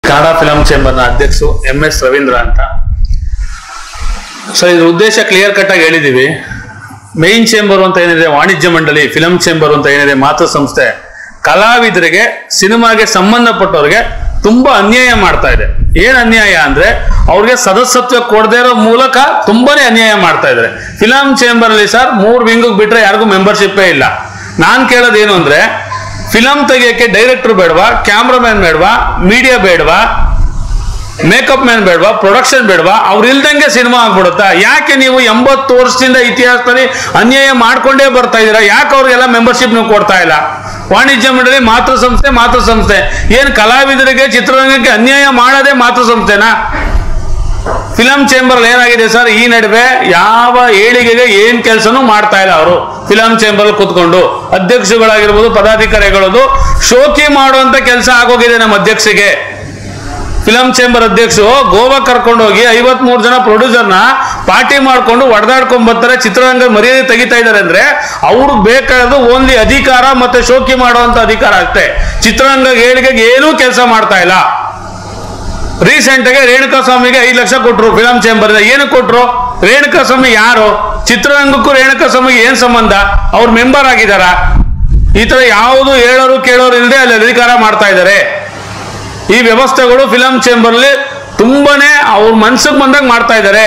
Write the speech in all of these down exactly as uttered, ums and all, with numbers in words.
Kannada film ಚೇಂಬರ್ನ ಅಧ್ಯಕ್ಷರು M S Ravindra ಅಂತ. So ಇದ್ರ ಉದ್ದೇಶ ಕ್ಲಿಯರ್ ಕಟ್ ಆಗಿ ಹೇಳಿದೀವಿ. ಮೇನ್ ಚೇಂಬರ್ ಅಂತ ಏನಿದೆ, ವಾಣಿಜ್ಯ ಮಂಡಳಿ, ಫಿಲಂ ಚೇಂಬರ್ ಅಂತ ಏನಿದೆ, ಮಾತೃ ಸಂಸ್ಥೆ, ಕಲಾವಿದರಿಗೆ, ಸಿನಿಮಾಗೆ ಸಂಬಂಧಪಟ್ಟವ್ರಿಗೆ ತುಂಬಾ ಅನ್ಯಾಯ ಮಾಡ್ತಾ ಇದೆ. ಏನ್ ಅನ್ಯಾಯ ಅಂದ್ರೆ ಅವ್ರಿಗೆ ಸದಸ್ಯತ್ವ ಕೊಡದೇ ಇರೋ ಮೂಲಕ ತುಂಬಾನೇ ಅನ್ಯಾಯ ಮಾಡ್ತಾ ಇದ್ದಾರೆ. ಫಿಲಂ ಚೇಂಬರ್ ಅಲ್ಲಿ ಸರ್ ಮೂರ್ ವಿಂಗ್ ಬಿಟ್ರೆ ಯಾರಿಗೂ ಮೆಂಬರ್ಶಿಪ್ಪೇ ಇಲ್ಲ. ನಾನ್ ಕೇಳೋದೇನು ಅಂದ್ರೆ, ಫಿಲಂ ತೆಗಿಯಕ್ಕೆ ಡೈರೆಕ್ಟರ್ ಬೇಡವಾ, ಕ್ಯಾಮ್ರಾಮನ್ ಬೇಡವಾ, ಮೀಡಿಯಾ ಬೇಡವಾ, ಮೇಕಪ್ ಮ್ಯಾನ್ ಬೇಡವಾ, ಪ್ರೊಡಕ್ಷನ್ ಬೇಡವಾ? ಅವ್ರು ಇಲ್ದಂಗೆ ಸಿನಿಮಾ ಆಗ್ಬಿಡುತ್ತಾ? ಯಾಕೆ ನೀವು ಎಂಬತ್ತು ವರ್ಷದಿಂದ ಇತಿಹಾಸದಲ್ಲಿ ಅನ್ಯಾಯ ಮಾಡ್ಕೊಂಡೇ ಬರ್ತಾ ಇದ್ದೀರಾ? ಯಾಕೆ ಅವ್ರಿಗೆಲ್ಲ ಮೆಂಬರ್ಶಿಪ್ ನೀವು ಕೊಡ್ತಾ ಇಲ್ಲ? ವಾಣಿಜ್ಯ ಮಂಡಳಿ ಮಾತೃ ಸಂಸ್ಥೆ ಮಾತೃ ಸಂಸ್ಥೆ ಏನ್ ಕಲಾವಿದರಿಗೆ, ಚಿತ್ರರಂಗಕ್ಕೆ ಅನ್ಯಾಯ ಮಾಡೋದೇ ಮಾತೃ ಸಂಸ್ಥೆನಾ? ಫಿಲಂ ಚೇಂಬರ್ ಏನಾಗಿದೆ ಸರ್, ಈ ನಡುವೆ ಯಾವ ಏಳಿಗೆಗೆ ಏನ್ ಕೆಲಸನೂ ಮಾಡ್ತಾ ಇಲ್ಲ. ಅವರು ಫಿಲಂ ಚೇಂಬರ್ ಕೂತ್ಕೊಂಡು ಅಧ್ಯಕ್ಷಗಳಾಗಿರ್ಬೋದು, ಪದಾಧಿಕಾರಿಗಳದು ಶೋಕಿ ಮಾಡುವಂತ ಕೆಲಸ ಆಗೋಗಿದೆ ನಮ್ಮ ಅಧ್ಯಕ್ಷಿಗೆ. ಫಿಲಂ ಚೇಂಬರ್ ಅಧ್ಯಕ್ಷರು ಗೋವಾ ಕರ್ಕೊಂಡು ಹೋಗಿ ಐವತ್ ಮೂರು ಜನ ಪ್ರೊಡ್ಯೂಸರ್ನ ಪಾರ್ಟಿ ಮಾಡ್ಕೊಂಡು ಹೊಡೆದಾಡ್ಕೊಂಡ್ ಬರ್ತಾರೆ, ಚಿತ್ರರಂಗ ಮರ್ಯಾದೆ ತೆಗಿತಾ ಇದ್ದಾರೆ ಅಂದ್ರೆ ಅವ್ರಿಗೆ ಬೇಕಾದ ಓನ್ಲಿ ಅಧಿಕಾರ ಮತ್ತೆ ಶೋಕಿ ಮಾಡುವಂತ ಅಧಿಕಾರ ಅಷ್ಟೇ. ಚಿತ್ರರಂಗ ಏಳಿಗೆಗೆ ಏನೂ ಕೆಲಸ ಮಾಡ್ತಾ ಇಲ್ಲ. ರೀಸೆಂಟ್ ಆಗಿ ರೇಣುಕಾ ಸ್ವಾಮಿಗೆ ಐದು ಲಕ್ಷ ಕೊಟ್ರು ಫಿಲಂ ಚೇಂಬರ್. ಏನು ಕೊಟ್ರು? ರೇಣುಕಾ ಸ್ವಾಮಿ ಯಾರು? ಚಿತ್ರರಂಗಕ್ಕೂ ರೇಣುಕಾ ಸ್ವಾಮಿಗೆ ಏನ್ ಸಂಬಂಧ? ಅವ್ರು ಮೆಂಬರ್ ಆಗಿದಾರ? ಈ ತರ ಯಾವುದು ಹೇಳೋರು ಕೇಳೋರು ಇಲ್ಲದೆ ಅಲ್ಲಿ ಅಧಿಕಾರ ಮಾಡ್ತಾ ಇದ್ದಾರೆ. ಈ ವ್ಯವಸ್ಥೆಗಳು ಫಿಲಂ ಚೇಂಬರ್ ಅಲ್ಲಿ ತುಂಬಾನೇ ಅವ್ರ ಮನ್ಸಿಗೆ ಬಂದಾಗ ಮಾಡ್ತಾ ಇದ್ದಾರೆ.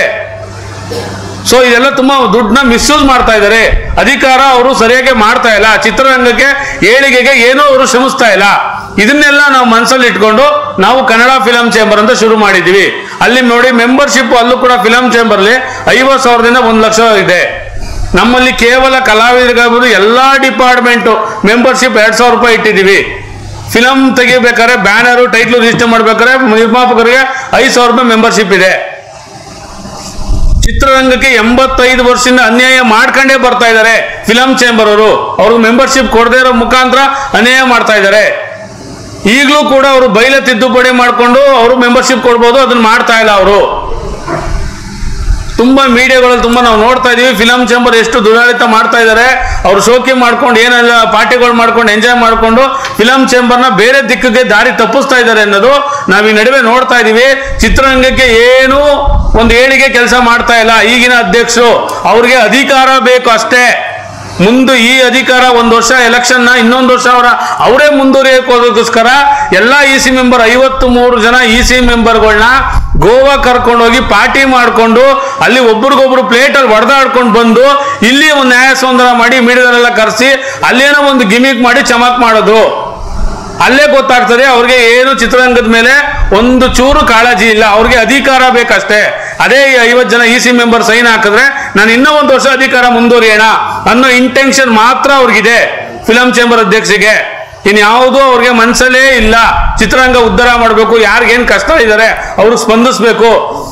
ಸೊ ಇದೆಲ್ಲ ತುಂಬಾ ದುಡ್ಡನ್ನ ಮಿಸ್ಯೂಸ್ ಮಾಡ್ತಾ ಇದ್ದಾರೆ. ಅಧಿಕಾರ ಅವರು ಸರಿಯಾಗಿ ಮಾಡ್ತಾ ಇಲ್ಲ. ಚಿತ್ರರಂಗಕ್ಕೆ ಏಳಿಗೆಗೆ ಏನೋ ಅವರು ಶ್ರಮಿಸ್ತಾ ಇಲ್ಲ. ಇದನ್ನೆಲ್ಲ ನಾವು ಮನಸ್ಸಲ್ಲಿ ಇಟ್ಕೊಂಡು ನಾವು ಕನ್ನಡ ಫಿಲಂ ಚೇಂಬರ್ ಅಂತ ಶುರು ಮಾಡಿದೀವಿ. ಅಲ್ಲಿ ನೋಡಿ ಮೆಂಬರ್ಶಿಪ್ ಅಲ್ಲೂ ಕೂಡ ಫಿಲಂ ಚೇಂಬರ್ ಅಲ್ಲಿ ಐವತ್ ಸಾವಿರದಿಂದ ಒಂದ್ ಲಕ್ಷ ಇದೆ. ನಮ್ಮಲ್ಲಿ ಕೇವಲ ಕಲಾವಿದರಿಗಾಗ್ಬೋದು ಎಲ್ಲಾ ಡಿಪಾರ್ಟ್ಮೆಂಟ್ ಮೆಂಬರ್ಶಿಪ್ ಎರಡ್ ಸಾವಿರ ರೂಪಾಯಿ ಇಟ್ಟಿದೀವಿ. ಫಿಲಂ ತೆಗಿಬೇಕಾದ್ರೆ ಬ್ಯಾನರು, ಟೈಟ್ಲು ರಿಜಿಸ್ಟರ್ ಮಾಡ್ಬೇಕಾದ್ರೆ ನಿರ್ಮಾಪಕರಿಗೆ ಐದು ಸಾವಿರ ರೂಪಾಯಿ ಮೆಂಬರ್ಶಿಪ್ ಇದೆ. ಚಿತ್ರರಂಗಕ್ಕೆ ಎಂಬತ್ತೈದು ವರ್ಷದಿಂದ ಅನ್ಯಾಯ ಮಾಡ್ಕೊಂಡೇ ಬರ್ತಾ ಇದ್ದಾರೆ ಫಿಲಂ ಚೇಂಬರ್ ಅವರು. ಅವ್ರಿಗೆ ಮೆಂಬರ್ಶಿಪ್ ಕೊಡದೇ ಇರೋ ಮುಖಾಂತರ ಅನ್ಯಾಯ ಮಾಡ್ತಾ ಇದ್ದಾರೆ. ಈಗಲೂ ಕೂಡ ಅವರು ಬೈಲ ತಿದ್ದುಪಡಿ ಮಾಡಿಕೊಂಡು ಅವರು ಮೆಂಬರ್ಶಿಪ್ ಕೊಡ್ಬೋದು, ಅದನ್ನ ಮಾಡ್ತಾ ಇಲ್ಲ ಅವರು. ತುಂಬಾ ಮೀಡಿಯಾಗಳಲ್ಲಿ ತುಂಬಾ ನಾವು ನೋಡ್ತಾ ಇದೀವಿ ಫಿಲಂ ಚೇಂಬರ್ ಎಷ್ಟು ದುರಾಡಳಿತ ಮಾಡ್ತಾ ಇದ್ದಾರೆ. ಅವ್ರು ಶೋಕಿ ಮಾಡ್ಕೊಂಡು ಏನೆಲ್ಲ ಪಾರ್ಟಿಗಳು ಮಾಡ್ಕೊಂಡು ಎಂಜಾಯ್ ಮಾಡ್ಕೊಂಡು ಫಿಲಂ ಚೇಂಬರ್ನ ಬೇರೆ ದಿಕ್ಕಿಗೆ ದಾರಿ ತಪ್ಪಿಸ್ತಾ ಇದ್ದಾರೆ ಅನ್ನೋದು ನಾವ್ ಈ ನಡುವೆ ನೋಡ್ತಾ ಇದೀವಿ. ಚಿತ್ರರಂಗಕ್ಕೆ ಏನು ಒಂದು ಏಳಿಗೆ ಕೆಲಸ ಮಾಡ್ತಾ ಇಲ್ಲ ಈಗಿನ ಅಧ್ಯಕ್ಷರು. ಅವ್ರಿಗೆ ಅಧಿಕಾರ ಬೇಕು ಅಷ್ಟೇ. ಮುಂದೆ ಈ ಅಧಿಕಾರ ಒಂದ್ ವರ್ಷ ಎಲೆಕ್ಷನ್ ನ ಇನ್ನೊಂದು ವರ್ಷ ಅವರ ಅವರೇ ಮುಂದುವರಿಯೋದಕ್ಕೋಸ್ಕರ ಎಲ್ಲಾ ಇ ಸಿ ಮೆಂಬರ್ ಐವತ್ತು ಮೂರು ಜನ ಇ ಸಿ ಮೆಂಬರ್ಗಳನ್ನ ಗೋವಾ ಕರ್ಕೊಂಡೋಗಿ ಪಾರ್ಟಿ ಮಾಡ್ಕೊಂಡು ಅಲ್ಲಿ ಒಬ್ರಿಗೊಬ್ರು ಪ್ಲೇಟ್ ಅಲ್ಲಿ ಹೊಡೆದಾಡ್ಕೊಂಡು ಬಂದು ಇಲ್ಲಿ ಒಂದು ನ್ಯಾಯ ಸಂಧಾನ ಮಾಡಿ ಮೀಡಿಯಾದಲ್ಲೆಲ್ಲ ಕರೆಸಿ ಅಲ್ಲೇನೋ ಒಂದು ಗಿಮಿಕ್ ಮಾಡಿ ಚಮಕ್ ಮಾಡೋದು. ಅಲ್ಲೇ ಗೊತ್ತಾಗ್ತದೆ ಅವ್ರಿಗೆ ಏನು ಚಿತ್ರರಂಗದ ಮೇಲೆ ಒಂದು ಚೂರು ಕಾಳಜಿ ಇಲ್ಲ. ಅವ್ರಿಗೆ ಅಧಿಕಾರ ಬೇಕಷ್ಟೇ. ಅದೇ ಐವತ್ತು ಜನ ಇ ಸಿ ಮೆಂಬರ್ ಸೈನ್ ಹಾಕಿದ್ರೆ ನಾನು ಇನ್ನೂ ಒಂದು ವರ್ಷ ಅಧಿಕಾರ ಮುಂದುವರಿಯೋಣ ಅನ್ನೋ ಇಂಟೆನ್ಷನ್ ಮಾತ್ರ ಅವ್ರಿಗಿದೆ ಫಿಲಂ ಚೇಂಬರ್ ಅಧ್ಯಕ್ಷಿಗೆ. ಇನ್ಯಾವುದೂ ಅವ್ರಿಗೆ ಮನಸ್ಸಲ್ಲೇ ಇಲ್ಲ. ಚಿತ್ರರಂಗ ಉದ್ಧಾರ ಮಾಡಬೇಕು, ಯಾರಿಗೇನು ಕಷ್ಟ ಇದ್ದಾರೆ ಅವ್ರಿಗೆ ಸ್ಪಂದಿಸ್ಬೇಕು.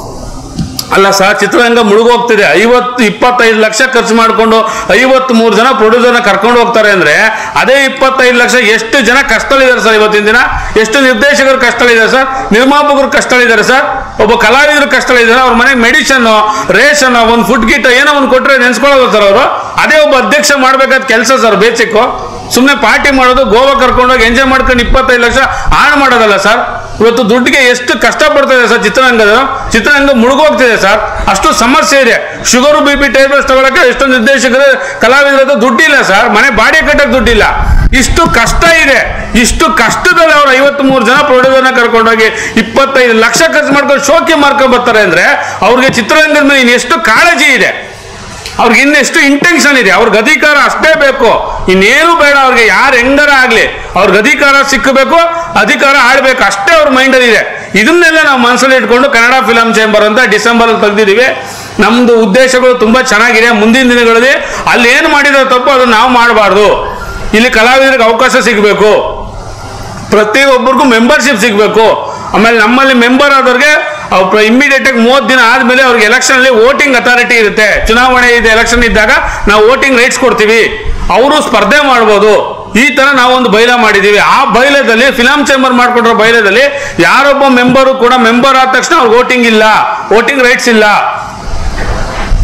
ಅಲ್ಲ ಸರ್, ಚಿತ್ರರಂಗ ಮುಳುಗೋಗ್ತಿದೆ. ಐವತ್ತು ಇಪ್ಪತ್ತೈದು ಲಕ್ಷ ಖರ್ಚು ಮಾಡಿಕೊಂಡು ಐವತ್ ಮೂರು ಜನ ಪ್ರೊಡ್ಯೂಸರ್ನ ಕರ್ಕೊಂಡು ಹೋಗ್ತಾರೆ ಅಂದ್ರೆ ಅದೇ ಇಪ್ಪತ್ತೈದು ಲಕ್ಷ ಎಷ್ಟು ಜನ ಕಷ್ಟಗಳಿದ್ದಾರೆ ಸರ್ ಇವತ್ತಿನ ದಿನ? ಎಷ್ಟು ನಿರ್ದೇಶಕರು ಕಷ್ಟಗಳಿದ್ದಾರೆ ಸರ್? ನಿರ್ಮಾಪಕರು ಕಷ್ಟಗಳಿದ್ದಾರೆ ಸರ್? ಒಬ್ಬ ಕಲಾವಿದರು ಕಷ್ಟಗಳಿದ್ದಾರೆ. ಅವ್ರ ಮನೆಗೆ ಮೆಡಿಸಿನ್, ರೇಷನ್, ಒಂದು ಫುಡ್ ಕಿಟ್ ಏನೋ ಒಂದು ಕೊಟ್ಟರೆ ನೆನ್ಸ್ಕೊಳ್ಳೋದು ಸರ್ ಅವರು. ಅದೇ ಒಬ್ಬ ಅಧ್ಯಕ್ಷ ಮಾಡ್ಬೇಕಾದ ಕೆಲಸ ಸರ್ ಬೇಸಿಕ್ಕು. ಸುಮ್ಮನೆ ಪಾರ್ಟಿ ಮಾಡೋದು, ಗೋವಾ ಕರ್ಕೊಂಡೋಗಿ ಎಂಜಾಯ್ ಮಾಡ್ಕೊಂಡು ಇಪ್ಪತ್ತೈದು ಲಕ್ಷ ಹಾಳು ಮಾಡೋದಲ್ಲ ಸರ್. ಇವತ್ತು ದುಡ್ಡಿಗೆ ಎಷ್ಟು ಕಷ್ಟ ಪಡ್ತಾ ಇದೆ ಸರ್ ಚಿತ್ರರಂಗದ. ಚಿತ್ರರಂಗ ಮುಳುಗೋಗ್ತಿದೆ ಸರ್. ಅಷ್ಟು ಸಮಸ್ಯೆ ಇದೆ. ಶುಗರು ಬಿ ಪಿ ಟೇಬಲ್ಸ್ ತಗೊಳಕ್ಕೆ ಎಷ್ಟೋ ನಿರ್ದೇಶಕರು ಕಲಾವಿದರ ದುಡ್ಡಿಲ್ಲ ಸರ್. ಮನೆ ಬಾಡಿಗೆ ಕಟ್ಟಕ್ಕೆ ದುಡ್ಡಿಲ್ಲ. ಇಷ್ಟು ಕಷ್ಟ ಇದೆ. ಇಷ್ಟು ಕಷ್ಟದಲ್ಲಿ ಅವ್ರು ಐವತ್ ಮೂರು ಜನ ಪ್ರೊಡ್ಯೂಸರ್ನ ಕರ್ಕೊಂಡೋಗಿ ಇಪ್ಪತ್ತೈದು ಲಕ್ಷ ಖರ್ಚು ಮಾಡ್ಕೊಂಡು ಶೋಕಿ ಮಾಡ್ಕೊಂಡು ಬರ್ತಾರೆ ಅಂದ್ರೆ ಅವ್ರಿಗೆ ಚಿತ್ರರಂಗದ ಮೇಲೆ ಇನ್ನೆಷ್ಟು ಕಾಳಜಿ ಇದೆ, ಅವ್ರಿಗೆ ಇನ್ನೆಷ್ಟು ಇಂಟೆನ್ಷನ್ ಇದೆ. ಅವ್ರಿಗೆ ಅಧಿಕಾರ ಅಷ್ಟೇ ಬೇಕು, ಇನ್ನೇನು ಬೇಡ ಅವ್ರಿಗೆ. ಯಾರು ಹೆಂಗಾರ ಆಗ್ಲಿ ಅವ್ರಿಗೆ ಅಧಿಕಾರ ಸಿಕ್ಕಬೇಕು, ಅಧಿಕಾರ ಆಳ್ಬೇಕು ಅಷ್ಟೇ ಅವ್ರ ಮೈಂಡಲ್ಲಿ ಇದೆ. ಇದನ್ನೆಲ್ಲ ನಾವು ಮನಸ್ಸಲ್ಲಿ ಇಟ್ಕೊಂಡು ಕನ್ನಡ ಫಿಲಂ ಚೇಂಬರ್ ಅಂತ ಡಿಸೆಂಬರ್ ಅಲ್ಲಿ ತೆಗೆದಿದ್ದೀವಿ. ನಮ್ದು ಉದ್ದೇಶಗಳು ತುಂಬಾ ಚೆನ್ನಾಗಿದೆ. ಮುಂದಿನ ದಿನಗಳಲ್ಲಿ ಅಲ್ಲಿ ಏನು ಮಾಡಿರೋ ತಪ್ಪು ಅದನ್ನ ನಾವು ಮಾಡಬಾರ್ದು. ಇಲ್ಲಿ ಕಲಾವಿದರಿಗೆ ಅವಕಾಶ ಸಿಗಬೇಕು, ಪ್ರತಿಯೊಬ್ಬರಿಗೂ ಮೆಂಬರ್ಶಿಪ್ ಸಿಗಬೇಕು. ಆಮೇಲೆ ನಮ್ಮಲ್ಲಿ ಮೆಂಬರ್ ಆದವ್ರಿಗೆ ಇಮಿಡಿಯೇಟ್ ಆಗಿ ಮೂವತ್ತು ದಿನ ಆದ್ಮೇಲೆ ಅವ್ರಿಗೆ ಎಲೆಕ್ಷನ್ ಅಲ್ಲಿ ವೋಟಿಂಗ್ ಅಥಾರಿಟಿ ಇರುತ್ತೆ. ಚುನಾವಣೆ ಇದೆ, ಎಲೆಕ್ಷನ್ ಇದ್ದಾಗ ನಾವು ವೋಟಿಂಗ್ ರೈಟ್ಸ್ ಕೊಡ್ತೀವಿ. ಅವರು ಸ್ಪರ್ಧೆ ಮಾಡ್ಬೋದು. ಈ ತರ ನಾವೊಂದು ಬೈಲ ಮಾಡಿದೀವಿ. ಆ ಬೈಲದಲ್ಲಿ ಫಿಲಂ ಚೇಂಬರ್ ಮಾಡ್ಕೊಟ್ರೋ ಬೈಲದಲ್ಲಿ ಯಾರೊಬ್ಬ ಮೆಂಬರು ಕೂಡ ಮೆಂಬರ್ ಆದ ತಕ್ಷಣ ಅವ್ರಿಗೆ ವೋಟಿಂಗ್ ಇಲ್ಲ, ವೋಟಿಂಗ್ ರೈಟ್ಸ್ ಇಲ್ಲ.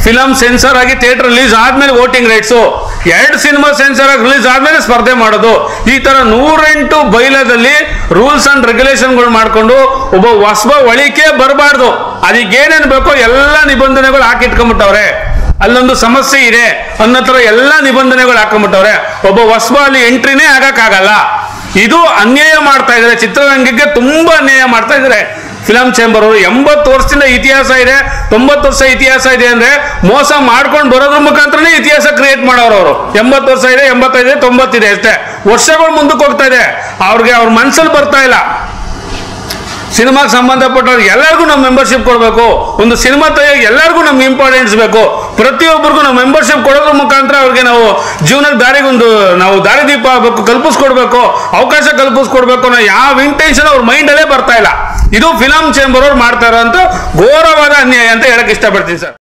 ಫಿಲಂ ಸೆನ್ಸರ್ ಆಗಿ ಥಿಯೇಟರ್ ರಿಲೀಸ್ ಆದ್ಮೇಲೆ ವೋಟಿಂಗ್ ರೈಟ್ಸು, ಎರಡು ಸಿನಿಮಾ ಸೆನ್ಸರ್ ಆಗಿ ರಿಲೀಸ್ ಆದ್ಮೇಲೆ ಸ್ಪರ್ಧೆ ಮಾಡೋದು, ಈ ತರ ನೂರೆಂಟು ಬೈಲದಲ್ಲಿ ರೂಲ್ಸ್ ಅಂಡ್ ರೆಗ್ಯುಲೇಷನ್ಗಳು ಮಾಡ್ಕೊಂಡು ಒಬ್ಬ ಹೊಸಬ ಒಳಿಕೆ ಬರಬಾರ್ದು. ಅದಕ್ಕೆ ಏನೇನು ಬೇಕೋ ಎಲ್ಲ ನಿಬಂಧನೆಗಳು ಹಾಕಿಟ್ಕೊಂಡ್ಬಿಟ್ಟವ್ರೆ. ಅಲ್ಲೊಂದು ಸಮಸ್ಯೆ ಇದೆ ಅನ್ನೋ ತರ ಎಲ್ಲ ನಿಬಂಧನೆಗಳು ಹಾಕೊಂಡ್ಬಿಟ್ಟವ್ರೆ. ಒಬ್ಬ ಹೊಸಬ ಅಲ್ಲಿ ಎಂಟ್ರಿನೇ ಆಗಕ್ಕಾಗಲ್ಲ. ಇದು ಅನ್ಯಾಯ ಮಾಡ್ತಾ ಇದ್ದಾರೆ, ಚಿತ್ರರಂಗಕ್ಕೆ ತುಂಬಾ ಅನ್ಯಾಯ ಮಾಡ್ತಾ ಇದ್ದಾರೆ ಫಿಲಂ ಚೇಂಬರ್ ಅವರು. ಎಂಬತ್ತು ವರ್ಷದಿಂದ ಇತಿಹಾಸ ಇದೆ, ತೊಂಬತ್ತು ವರ್ಷ ಇತಿಹಾಸ ಇದೆ ಅಂದ್ರೆ ಮೋಸ ಮಾಡ್ಕೊಂಡು ಬರೋದ್ರ ಮುಖಾಂತರನೇ ಇತಿಹಾಸ ಕ್ರಿಯೇಟ್ ಮಾಡೋರು ಅವರು. ಎಂಬತ್ತು ವರ್ಷ ಇದೆ, ಎಂಬತ್ತೈದು ಇದೆ, ತೊಂಬತ್ತಿದೆ ಅಷ್ಟೇ. ವರ್ಷಗಳು ಮುಂದಕ್ಕೆ ಹೋಗ್ತಾ ಇದೆ, ಅವ್ರಿಗೆ ಅವ್ರ ಮನ್ಸಲ್ಲಿ ಬರ್ತಾ ಇಲ್ಲ. ಸಿನಿಮಾಗೆ ಸಂಬಂಧಪಟ್ಟವ್ರು ಎಲ್ಲರಿಗೂ ನಾವು ಮೆಂಬರ್ಶಿಪ್ ಕೊಡಬೇಕು. ಒಂದು ಸಿನಿಮಾ ತೆಗೆಯೋಕೆ ಎಲ್ಲರಿಗೂ ನಮ್ಗೆ ಇಂಪಾರ್ಟೆನ್ಸ್ ಬೇಕು. ಪ್ರತಿಯೊಬ್ಬರಿಗೂ ನಾವು ಮೆಂಬರ್ಶಿಪ್ ಕೊಡೋದ್ರ ಮುಖಾಂತರ ಅವ್ರಿಗೆ ನಾವು ಜೀವನದ ದಾರಿಗೊಂದು ನಾವು ದಾರಿದೀಪ ಆಗಬೇಕು, ಕಲ್ಪಿಸ್ಕೊಡ್ಬೇಕು, ಅವಕಾಶ ಕಲ್ಪಿಸ್ಕೊಡ್ಬೇಕು ಅನ್ನೋ ಯಾವ ಇಂಟೆನ್ಷನ್ ಅವ್ರ ಮೈಂಡಲ್ಲೇ ಬರ್ತಾ ಇಲ್ಲ. ಇದು ಫಿಲಂ ಚೇಂಬರ್ ಅವ್ರು ಮಾಡ್ತಾ ಇರೋಂಥ ಘೋರವಾದ ಅನ್ಯಾಯ ಅಂತ ಹೇಳಕ್ ಇಷ್ಟಪಡ್ತೀನಿ ಸರ್.